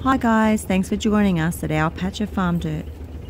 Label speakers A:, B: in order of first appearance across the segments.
A: Hi guys, thanks for joining us at our patch of farm dirt.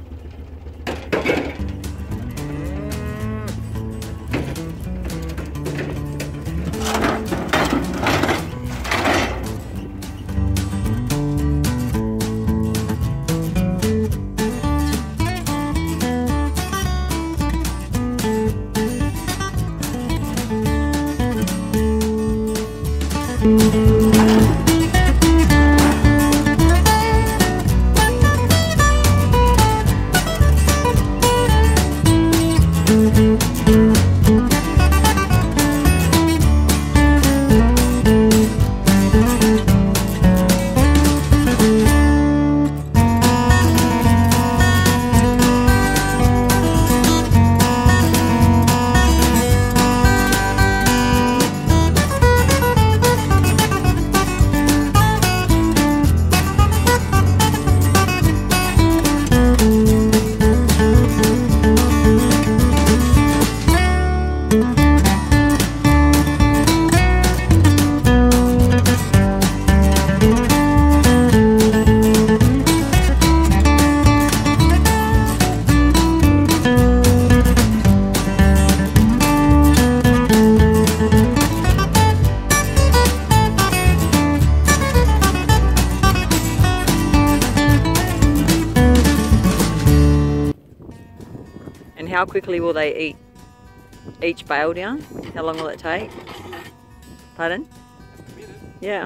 A: And how quickly will they eat each bale down? How long will it take? Pardon? Yeah.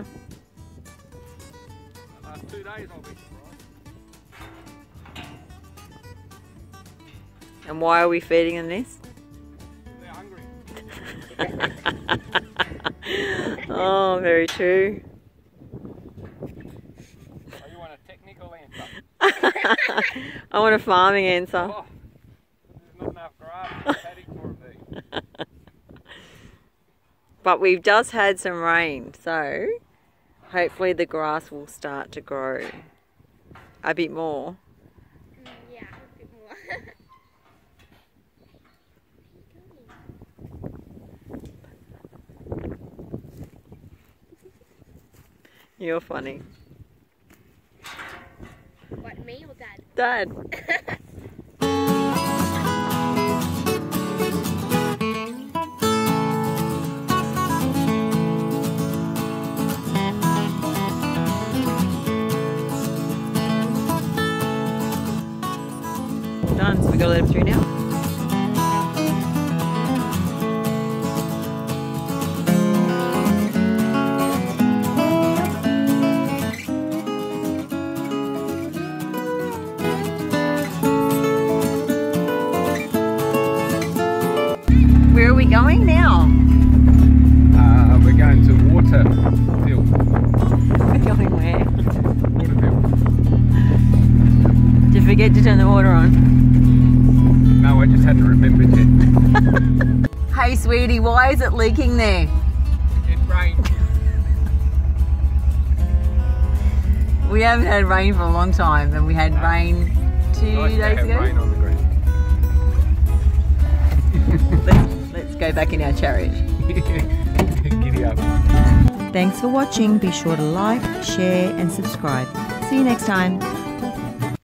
B: 2 days I'll be surprised.
A: And why are we feeding them this?
B: They're hungry.
A: Oh, very true.
B: Oh, you want a technical answer?
A: I want a farming answer.
B: Oh, there's not enough grass in the paddock for them.
A: But we've just had some rain, so hopefully the grass will start to grow a bit more.
C: Yeah, a bit more.
A: You're funny.
C: What, me or Dad?
A: Dad. Done, so we gotta let him through now. Where are we going now?
B: We're going to Waterfield.
A: We're going where?
B: Waterfield.
A: Did you forget to turn the water on?
B: No, I just hadn't remembered yet.
A: Hey sweetie, why is it leaking there?
B: It rained.
A: We haven't had rain for a long time, and we had rain 2
B: Nice to
A: days
B: have
A: ago.
B: rain on the ground.
A: Let's go back in our chariot.
B: Giddy up.
A: Thanks for watching. Be sure to like, share and subscribe. See you next time.